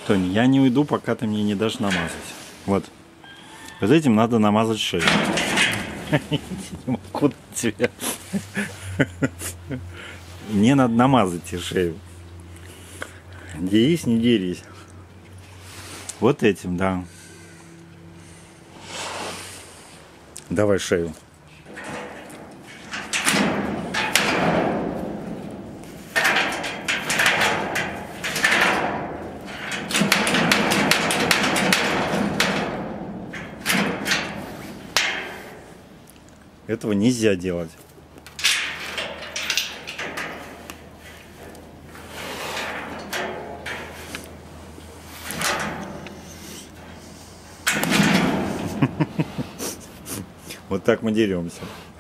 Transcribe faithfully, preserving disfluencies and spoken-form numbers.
Тоня, я не уйду, пока ты мне не дашь намазать. Вот. Вот этим надо намазать шею. Куда тебе? Мне надо намазать тебе шею. Дерись, не дерись. Вот этим, да. Давай шею. Этого нельзя делать. Вот так мы деремся.